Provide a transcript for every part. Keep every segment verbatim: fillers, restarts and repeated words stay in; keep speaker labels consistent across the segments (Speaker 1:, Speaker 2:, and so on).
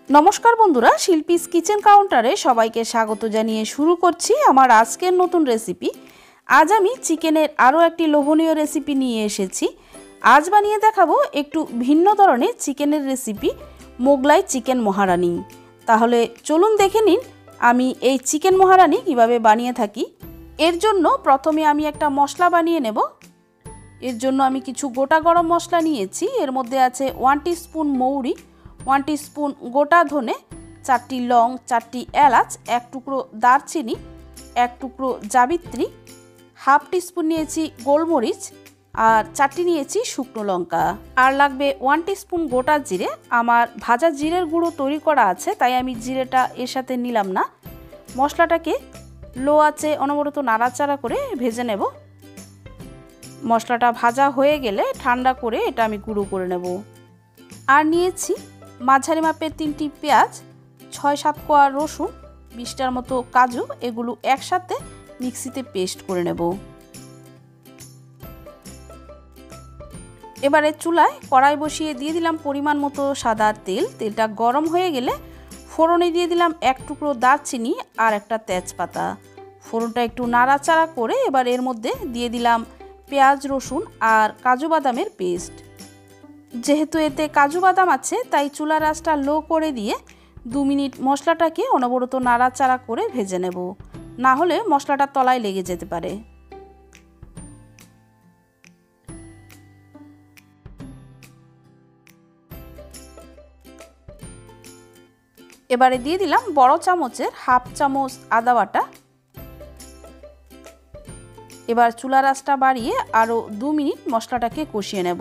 Speaker 1: नमस्कार बंधुरा शिल्पीज किचेन काउंटारे सबाइके स्वागत जानिए शुरू करछि आमार आजकेर नतून रेसिपि। आज आमी चिकेनेर आरो एकटी लोभनीय रेसिपि निये एसेछि। आज बानिये देखाबो एकटू भिन्न धरनेर चिकेनेर रेसिपि, मोगलाई चिकेन महारानी। ताहले चलुन देखे निन आमी एई चिकेन महारानी किभाबे बानिये थाकि। एर जोन्नो प्रथमे आमी एकटा मशला बानिये नेब। एर जोन्नो आमी किछु गोटा गरम मशला नियेछि। एर मध्ये आछे वन टीस्पुन मौरी, वन टीस्पुन गोटा धने, चारटी लং, चारटी एलाच, एक टुकरो दारचिनी, एक टुकरो जावित्री, हाफ टीस्पुन नियेछि गोलमरिच और चारटी नियेछि शुकनो लंका और लागबे वन टीस्पुन गोटा जिरे। आमार भाजा जिरेर गुड़ो तैरी करा आछे ताई आमी जिरेटा एर साथे निलाम ना। मशलाटाके लो आंचे अनबरत नाड़ाचाड़ा करे भेजे नेब। मशलाटा भाजा हये गेले ठंडा करे एटा आमी गुड़ो करे नेब। और नियेछि माझारी मापेर तीनटी पेঁয়াজ, छय सात कोয়া रसुन, बीसटार मतो काजू, एगुलो एकसाथे मिक्सिते पेस्ट करे नेब। एबारे चूलाय कड़ाई बसिए दिए दिलाम परिमाण मतो सादा तेल। तेलटा गरम हये गेले फोड़ने दिए दिलाम एक टुकरो दारचिनी और एकटा तेजपाता। फोड़नटा एकटू नाड़ाचाड़ा करे एबार एर मধ্যে दिए दिलाम पेঁয়াজ, रसुन और काजू बादामेर पेस्ट। जेहेतु एते काजू बादाम आछे ताई चूलार आँचटा लो करे दिए दो मिनिट मशलाटाके अनबरत नाड़ाचाड़ा करे भेजे नेब, ना होले मशलाटा तलाय लेगे जेते पारे। एबारे दिए दिलाम बड़ो चामचेर हाफ चामच आदा बाटा। एबार चूलार आँचटा बाड़िए आरो दो मिनिट मशलाटाके कषिये नेब।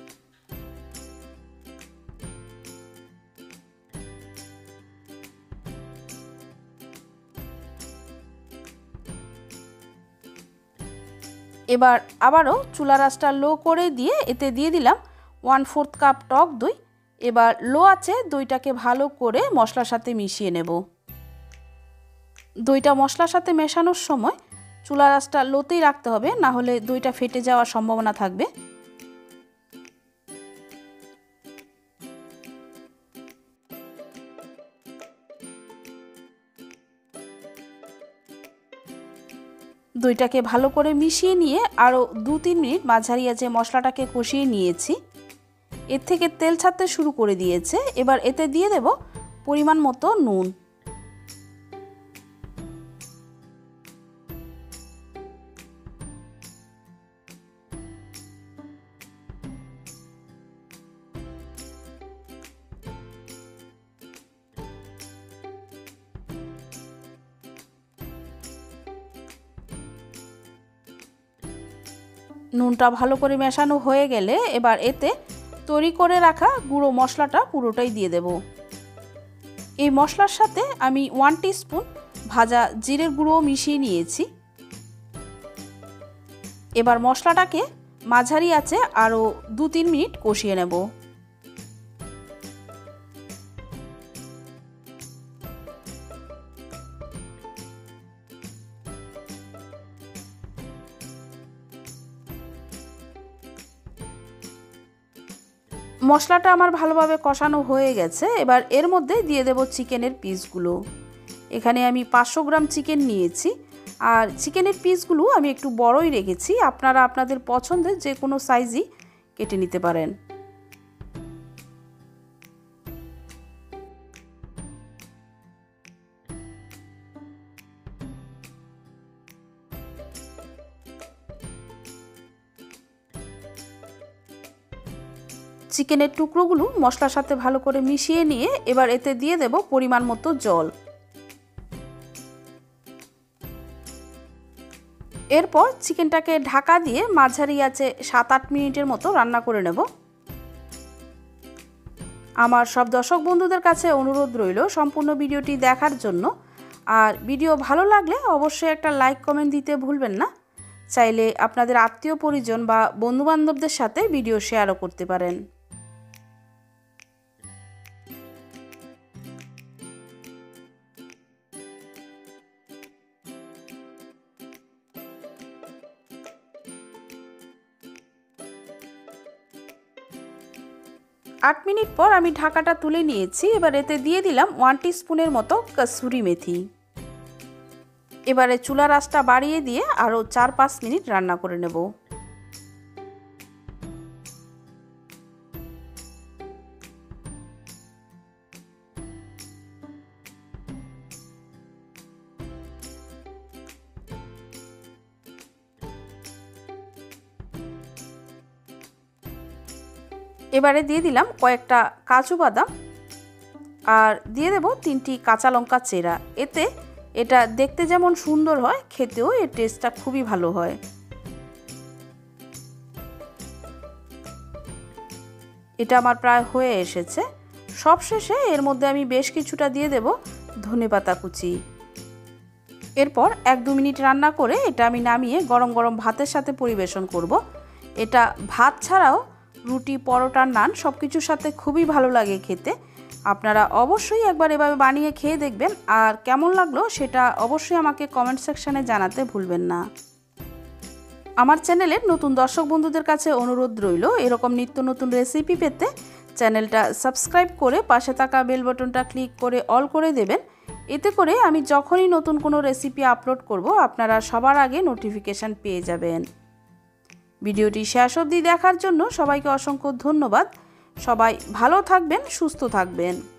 Speaker 1: एबार आबारो चूलार आँचटा लो करे दिए एते दिए दिलाम वन फोर्थ कप टक दई। एबार लो आँचे दईटाके भालो करे मशलार साथे मिशिए नेब। दईटा मशलार साथे मेशानोर समय चूलार आँचटा लोतेई राखते होबे, ना होले दईटा फेटे जाওয়ার सम्भावना थाकबे। দইটাকে ভালো করে মিশিয়ে নিয়ে আরও দু তিন মিনিট মাঝারি আঁচে মশলাটাকে কষিয়ে নিয়েছি। এর থেকে তেল ছাড়তে শুরু করে দিয়েছে। এবার এতে দিয়ে দেব পরিমাণ মতো নুন। নুনটা ভালো করে মেশানো হয়ে গেলে এবার এতে তৈরি করে রাখা গুঁড়ো মশলাটা পুরোটাই দিয়ে দেব। এই মশলার সাথে আমি ওয়ান টিস্পুন ভাজা জিরের গুঁড়ো মিশিয়ে নিয়েছি। এবার মশলাটাকে মাঝারি আঁচে আরও দু তিন মিনিট কষিয়ে নেব। মশলাটা আমার ভালোভাবে কষানো হয়ে গেছে। এবার এর মধ্যে দিয়ে দেব চিকেনের পিসগুলো। এখানে আমি পাঁচশো গ্রাম চিকেন নিয়েছি আর চিকেনের পিসগুলো আমি একটু বড়ই রেখেছি। আপনারা আপনাদের পছন্দের যে কোনো সাইজই কেটে নিতে পারেন। চিকেনের টুকরোগুলো মশলার সাথে ভালো করে মিশিয়ে নিয়ে এবার এতে দিয়ে দেব পরিমাণ মতো জল। এরপর চিকেনটাকে ঢাকা দিয়ে মাঝারি আঁচে সাত আট মিনিটের মতো রান্না করে নেব। আমার সব দর্শক বন্ধুদের কাছে অনুরোধ রইল সম্পূর্ণ ভিডিওটি দেখার জন্য। আর ভিডিও ভালো লাগলে অবশ্যই একটা লাইক কমেন্ট দিতে ভুলবেন না। চাইলে আপনাদের আত্মীয় পরিজন বা বন্ধুবান্ধবদের সাথে ভিডিও শেয়ারও করতে পারেন। আট মিনিট পর আমি ঢাকাটা তুলে নিয়েছি। এবার এতে দিয়ে দিলাম ওয়ান টিস্পুনের মতো কসুরি মেথি। এবারে চুলার আঁচটা বাড়িয়ে দিয়ে আরও চার পাঁচ মিনিট রান্না করে নেব। এবারে দিয়ে দিলাম কয়েকটা কাজু বাদাম আর দিয়ে দেব তিনটি কাঁচা লঙ্কা চেরা। এতে এটা দেখতে যেমন সুন্দর হয়, খেতেও এর টেস্টটা খুবই ভালো হয়। এটা আমার প্রায় হয়ে এসেছে। সবশেষে এর মধ্যে আমি বেশ কিছুটা দিয়ে দেব ধনেপাতা কুচি। এরপর এক দু মিনিট রান্না করে এটা আমি নামিয়ে গরম গরম ভাতের সাথে পরিবেশন করব। এটা ভাত ছাড়াও রুটি, পরোটা, নান সব কিছুর সাথে খুবই ভালো লাগে খেতে। আপনারা অবশ্যই একবার এভাবে বানিয়ে খেয়ে দেখবেন, আর কেমন লাগলো সেটা অবশ্যই আমাকে কমেন্ট সেকশানে জানাতে ভুলবেন না। আমার চ্যানেলের নতুন দর্শক বন্ধুদের কাছে অনুরোধ রইল, এরকম নিত্য নতুন রেসিপি পেতে চ্যানেলটা সাবস্ক্রাইব করে পাশে থাকা বেল বাটনটা ক্লিক করে অল করে দেবেন। এতে করে আমি যখনই নতুন কোনো রেসিপি আপলোড করব আপনারা সবার আগে নোটিফিকেশান পেয়ে যাবেন। ভিডিওটি শেষ অবধি দেখার জন্য সবাইকে অসংখ্য ধন্যবাদ। সবাই ভালো থাকবেন, সুস্থ থাকবেন।